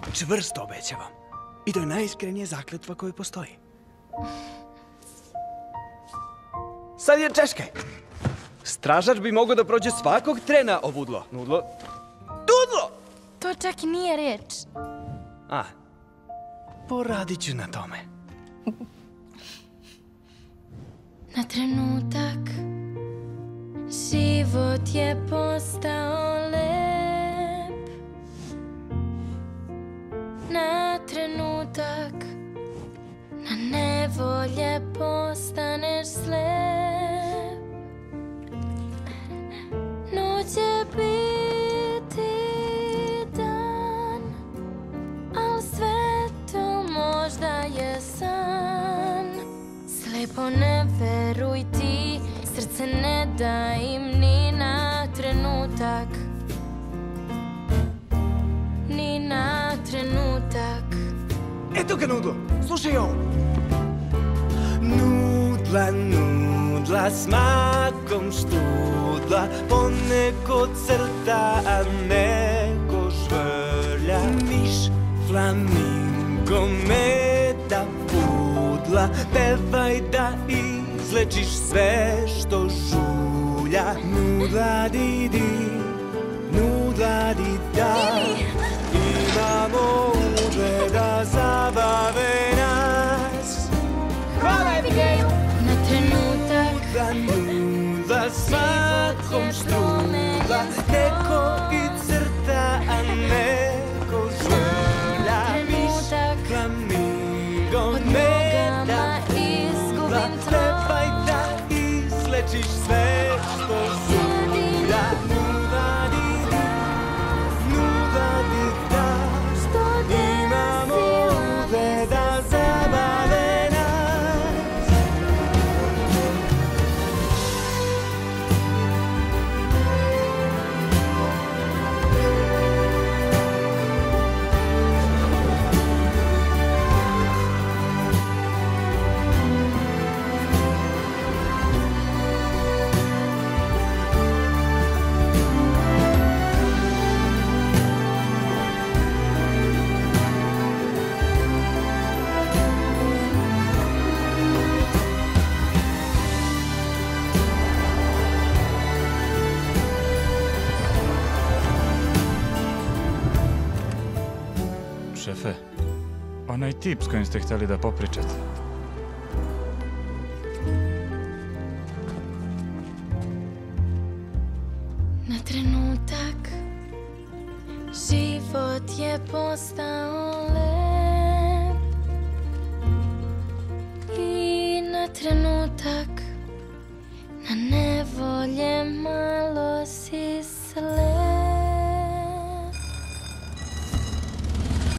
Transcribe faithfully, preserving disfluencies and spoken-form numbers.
Čvrsto obećavam. I to je najiskrenija zakletva koja postoji. Sad je češkaj. Stražač bi mogao da prođe svakog trena ovudlo. Nudlo. Dudlo! To čak i nije reč. A, poradit ću na tome. Na trenutak život je postao lep. Na trenutak na nevolje postaneš slep. Noć je biti dan, al sve to možda je san. Slepo ne veruj ti, srce ne da im ni na trenutak. Ni na trenutak. Eto ga, Nudlo, slušaj ovo. Nudla, nudla, smakom štrudla, poneko crta, a neko švrlja. Miš, flamingo, meda, pudla, pevaj da izlečiš sve što žulja. Nudla, di, di, nudla, di, da. Imamo uže da zabave nas. Hvala, Abigail! Na trenutak Nudla, nudla, svakom štrudla, neko i crta, a neko žvrlja. Miš, flamingo, meda, pudla, trebaj da izlečiš sve što žulja. Nudla, di, di, nudla, di, da. Imamo uže da zabave nas. Šefe, onaj tip s kojim ste hteli da popričate. na trenutak život je postao lep. I na trenutak na nevolje malo si slep.